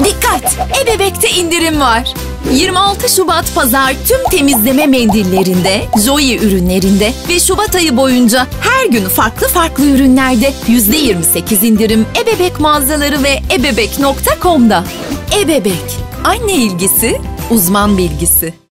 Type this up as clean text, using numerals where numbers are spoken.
Dikkat! Ebebek'te indirim var. 26 Şubat Pazar tüm temizleme mendillerinde, Joy ürünlerinde ve Şubat ayı boyunca her gün farklı ürünlerde %28 indirim Ebebek mağazaları ve ebebek.com'da. Ebebek, anne ilgisi, uzman bilgisi.